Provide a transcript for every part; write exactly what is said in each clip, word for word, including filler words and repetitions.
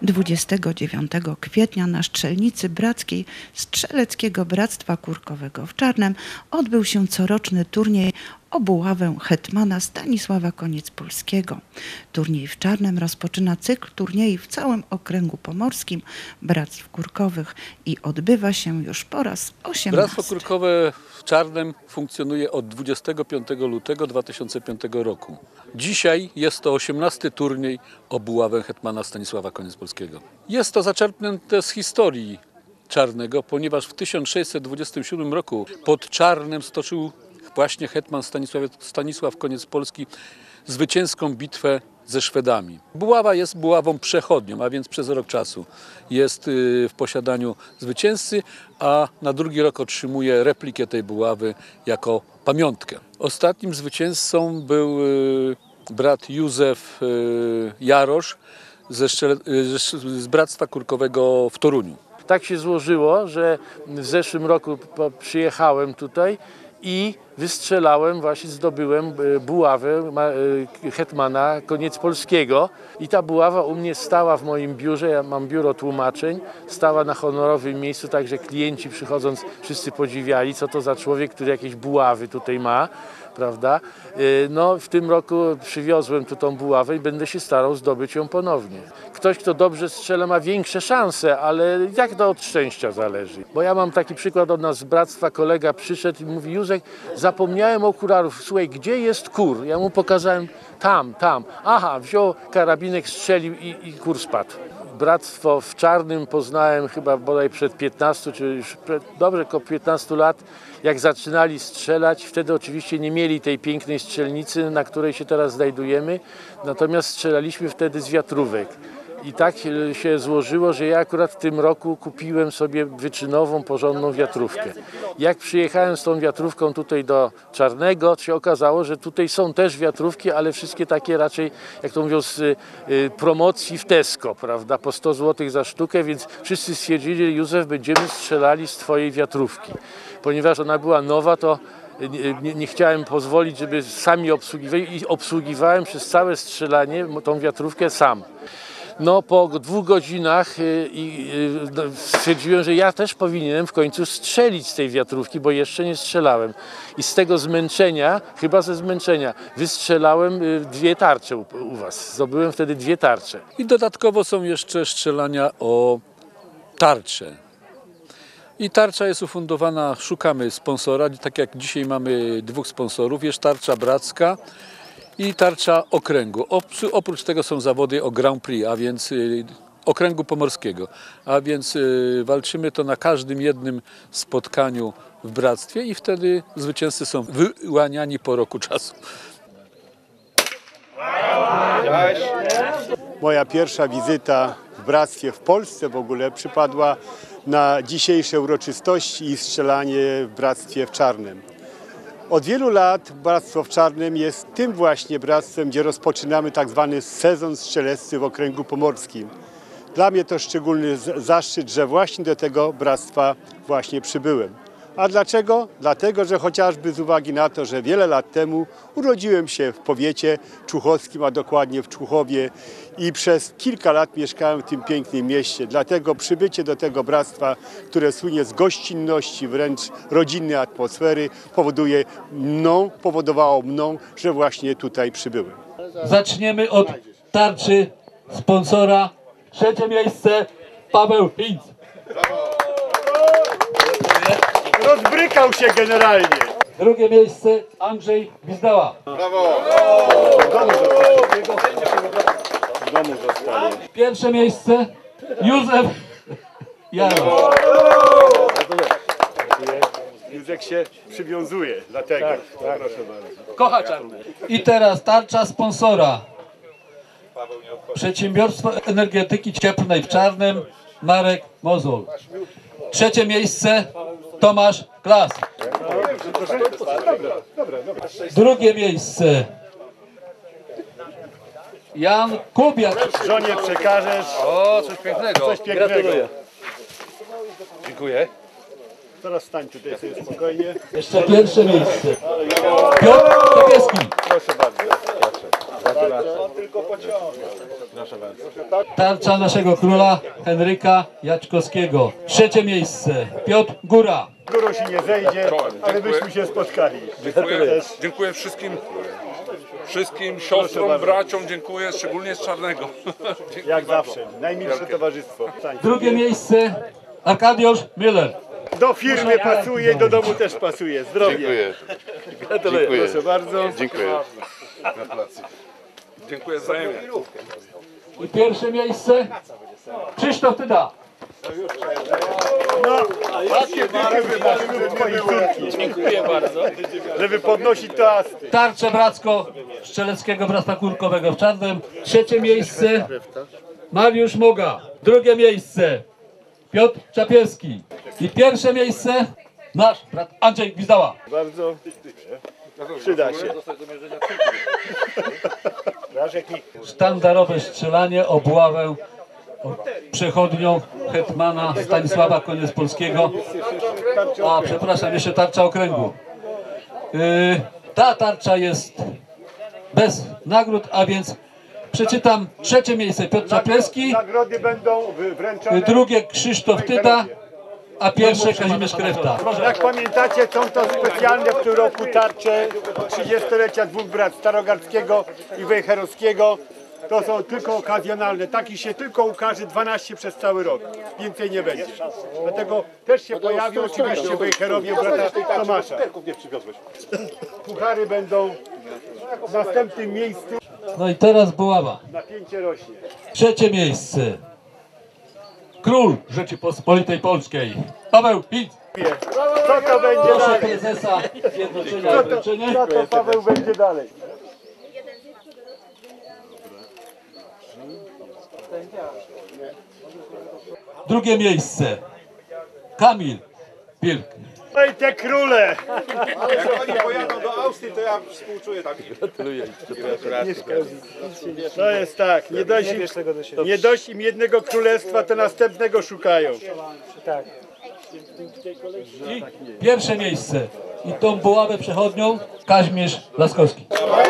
dwudziestego dziewiątego kwietnia na strzelnicy brackiej Strzeleckiego Bractwa Kurkowego w Czarnem odbył się coroczny turniej o buławę hetmana Stanisława Koniecpolskiego. Turniej w Czarnem rozpoczyna cykl turniejów w całym okręgu pomorskim Bractw Kurkowych i odbywa się już po raz osiemnasty. Bractwo Kurkowe w Czarnem funkcjonuje od dwudziestego piątego lutego dwa tysiące piątego roku. Dzisiaj jest to osiemnasty turniej o buławę hetmana Stanisława Koniecpolskiego. Jest to zaczerpnięte z historii Czarnego, ponieważ w tysiąc sześćset dwudziestym siódmym roku pod Czarnem stoczył właśnie hetman Stanisław, Stanisław Koniecpolski zwycięską bitwę ze Szwedami. Buława jest buławą przechodnią, a więc przez rok czasu jest w posiadaniu zwycięzcy, a na drugi rok otrzymuje replikę tej buławy jako pamiątkę. Ostatnim zwycięzcą był brat Józef Jarosz ze Szczele, z Bractwa Kurkowego w Toruniu. Tak się złożyło, że w zeszłym roku przyjechałem tutaj i wystrzelałem, właśnie zdobyłem buławę hetmana Koniecpolskiego i ta buława u mnie stała w moim biurze, ja mam biuro tłumaczeń, stała na honorowym miejscu, także klienci przychodząc wszyscy podziwiali, co to za człowiek, który jakieś buławy tutaj ma, prawda? No w tym roku przywiozłem tu tą buławę i będę się starał zdobyć ją ponownie. Ktoś, kto dobrze strzela, ma większe szanse, ale jak to od szczęścia zależy. Bo ja mam taki przykład od nas z bractwa, kolega przyszedł i mówi: Józek, zapomniałem okularów, słuchaj, gdzie jest kur? Ja mu pokazałem, tam, tam. Aha, wziął karabinek, strzelił i, i kur spadł. Bractwo w Czarnym poznałem chyba bodaj przed piętnastoma, czy już przed, dobrze koło piętnastu lat, jak zaczynali strzelać. Wtedy oczywiście nie mieli tej pięknej strzelnicy, na której się teraz znajdujemy, natomiast strzelaliśmy wtedy z wiatrówek. I tak się złożyło, że ja akurat w tym roku kupiłem sobie wyczynową, porządną wiatrówkę. Jak przyjechałem z tą wiatrówką tutaj do Czarnego, to się okazało, że tutaj są też wiatrówki, ale wszystkie takie raczej, jak to mówią, z y, promocji w Tesco, prawda, po sto złotych za sztukę, więc wszyscy stwierdzili: Józef, będziemy strzelali z twojej wiatrówki. Ponieważ ona była nowa, to nie, nie chciałem pozwolić, żeby sami obsługiwali i obsługiwałem przez całe strzelanie tą wiatrówkę sam. No po dwóch godzinach y, y, stwierdziłem, że ja też powinienem w końcu strzelić z tej wiatrówki, bo jeszcze nie strzelałem. I z tego zmęczenia, chyba ze zmęczenia, wystrzelałem y, dwie tarcze u, u was. Zdobyłem wtedy dwie tarcze. I dodatkowo są jeszcze strzelania o tarcze. I tarcza jest ufundowana, szukamy sponsora, tak jak dzisiaj mamy dwóch sponsorów, jest tarcza bracka i tarcza okręgu. Oprócz tego są zawody o Grand Prix, a więc y, okręgu pomorskiego. A więc y, walczymy to na każdym jednym spotkaniu w bractwie i wtedy zwycięzcy są wyłaniani po roku czasu. Moja pierwsza wizyta w bractwie w Polsce w ogóle przypadła na dzisiejsze uroczystości i strzelanie w bractwie w Czarnym. Od wielu lat Bractwo w Czarnym jest tym właśnie bractwem, gdzie rozpoczynamy tak zwany sezon strzelecki w okręgu pomorskim. Dla mnie to szczególny zaszczyt, że właśnie do tego bractwa właśnie przybyłem. A dlaczego? Dlatego, że chociażby z uwagi na to, że wiele lat temu urodziłem się w powiecie człuchowskim, a dokładnie w Człuchowie i przez kilka lat mieszkałem w tym pięknym mieście. Dlatego przybycie do tego bractwa, które słynie z gościnności, wręcz rodzinnej atmosfery, powoduje mną, powodowało mną, że właśnie tutaj przybyłem. Zaczniemy od tarczy sponsora. Trzecie miejsce Paweł Hinz. Rozbrykał się generalnie. Drugie miejsce Andrzej Gwizdała. Brawo! W domu zostali. Pierwsze miejsce Józef Jarosz. Józek się przywiązuje, dlatego. Tak, tak. Proszę bardzo. Kocha Czarne. I teraz tarcza sponsora. Przedsiębiorstwo Energetyki Cieplnej w Czarnym, Marek Mozol. Trzecie miejsce Tomasz Klas. Drugie miejsce Jan Kubiak. Żonie przekażesz. O, coś pięknego. Coś pięknego. Gratuluję. Dziękuję. Teraz stań tutaj sobie spokojnie. Jeszcze pierwsze miejsce Piotr Tobieski. Proszę bardzo. Tarcza naszego króla Henryka Jaćkowskiego. Trzecie miejsce Piotr Góra. Góro się nie zejdzie, ale byśmy się spotkali. Dziękuję, dziękuję wszystkim, wszystkim siostrom, braciom, dziękuję, szczególnie z Czarnego. Jak zawsze, najmilsze towarzystwo. Drugie miejsce Arkadiusz Miller. Do firmy pasuje, do domu też pasuje. Zdrowie. Dziękuję. Gratuluję. Proszę bardzo. Dziękuję. Gratulacje. Dziękuję wzajemnie. I pierwsze miejsce Krzysztof Tyda. No, takie dychy wywaliły twojej córki. Dziękuję bardzo. Żeby podnosić toasty. Tarczę Bracko Strzeleckiego Bractwa Kurkowego w Czarnem. Trzecie miejsce Mariusz Moga. Drugie miejsce Piotr Czapiewski. I pierwsze miejsce nasz brat Andrzej Gwizdała. Bardzo przyda się. Sztandarowe strzelanie o buławę przechodnią hetmana Stanisława Koniecpolskiego. A przepraszam, jeszcze tarcza okręgu. Yy, ta tarcza jest bez nagród, a więc przeczytam trzecie miejsce Piotr Czapiewski, Nagrody będą wręczone. drugie Krzysztof Tyda, a pierwsze Kazimierz Krefta. Jak pamiętacie, są to specjalne w tym roku tarcze trzydziestolecia dwóch brat Starogardzkiego i Wejherowskiego. To są tylko okazjonalne. Takich się tylko ukaże dwanaście przez cały rok. Więcej nie będzie. Dlatego też się pojawią oczywiście Wejherowie brata Tomasza. Puchary będą w następnym miejscu. No i teraz buława. Napięcie rośnie. Trzecie miejsce. Król Rzeczypospolitej Polskiej. Paweł Pic. Co to będzie Proszę dalej? prezesa Zjednoczenia o Co to, wręczenie. co to Paweł będzie dalej? Drugie miejsce Kamil Wilk. Oj, te króle! Jak oni pojadą do Austrii, to ja współczuję tam. To jest tak, nie dość, im, nie dość im jednego królestwa, to następnego szukają. I pierwsze miejsce. I tą buławę przechodnią Kazimierz Laskowski.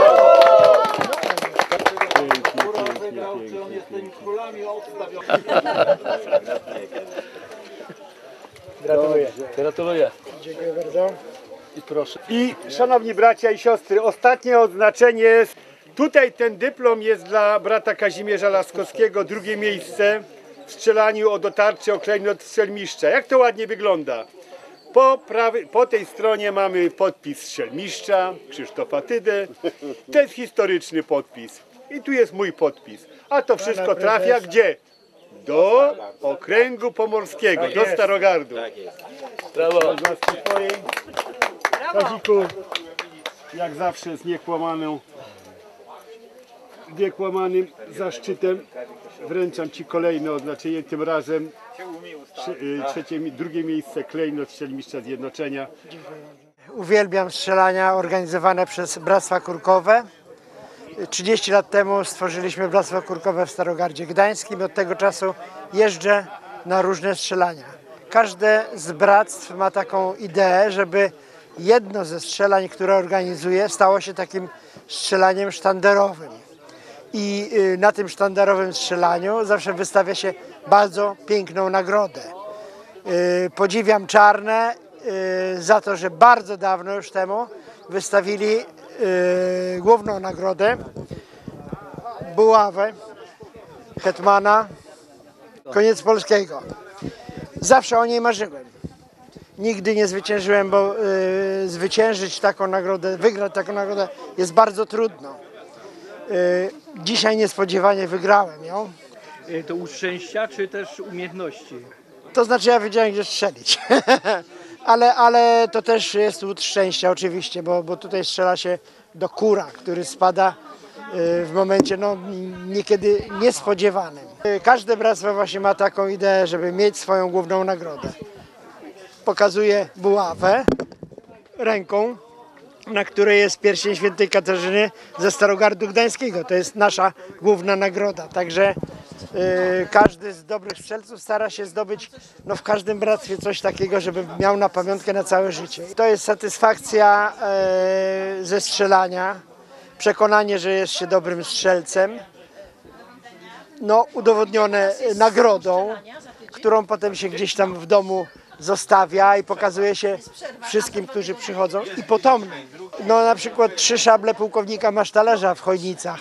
Gratuluję. Gratuluję. Dziękuję bardzo. I proszę. I szanowni bracia i siostry, ostatnie odznaczenie jest, tutaj ten dyplom jest dla brata Kazimierza Laskowskiego, drugie miejsce w strzelaniu o dotarcie o klejnot strzelmistrza. Jak to ładnie wygląda. Po, prawej, po tej stronie mamy podpis strzelmistrza, Krzysztofa Tydę. To jest historyczny podpis. I tu jest mój podpis. A to wszystko trafia gdzie? Do okręgu pomorskiego, do Starogardu. Brawo. Kaziku, jak zawsze z niekłamaną, niekłamanym zaszczytem wręczam Ci kolejne odznaczenie, tym razem trzecie, drugie miejsce klejnot strzelmistrza Zjednoczenia. Uwielbiam strzelania organizowane przez Bractwa Kurkowe. trzydzieści lat temu stworzyliśmy Bractwo Kurkowe w Starogardzie Gdańskim. Od tego czasu jeżdżę na różne strzelania. Każde z bractw ma taką ideę, żeby jedno ze strzelań, które organizuje, stało się takim strzelaniem sztandarowym. I na tym sztandarowym strzelaniu zawsze wystawia się bardzo piękną nagrodę. Podziwiam Czarne za to, że bardzo dawno już temu wystawili główną nagrodę, buławę hetmana Koniecpolskiego. Zawsze o niej marzyłem. Nigdy nie zwyciężyłem, bo y, zwyciężyć taką nagrodę, wygrać taką nagrodę jest bardzo trudno. Y, dzisiaj niespodziewanie wygrałem ją. To u szczęścia, czy też umiejętności? To znaczy ja wiedziałem, gdzie strzelić. ale, ale to też jest łód szczęścia oczywiście, bo, bo tutaj strzela się do kura, który spada y, w momencie no, niekiedy niespodziewanym. Y, każde bractwo właśnie ma taką ideę, żeby mieć swoją główną nagrodę. Pokazuje buławę ręką, na której jest pierścień świętej Katarzyny ze Starogardu Gdańskiego. To jest nasza główna nagroda. Także y, każdy z dobrych strzelców stara się zdobyć no, w każdym bractwie coś takiego, żeby miał na pamiątkę na całe życie. To jest satysfakcja y, ze strzelania, przekonanie, że jest się dobrym strzelcem, no udowodnione nagrodą, którą potem się gdzieś tam w domu zostawia i pokazuje się wszystkim, którzy przychodzą, i potomnym. No na przykład trzy szable pułkownika masztalerza w Chojnicach,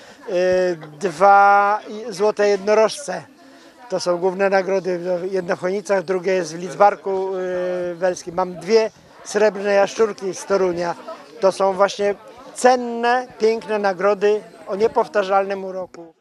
dwa złote jednorożce. To są główne nagrody, jedno w Chojnicach, drugie jest w Lidzbarku Welskim. Mam dwie srebrne jaszczurki z Torunia. To są właśnie cenne, piękne nagrody o niepowtarzalnym uroku.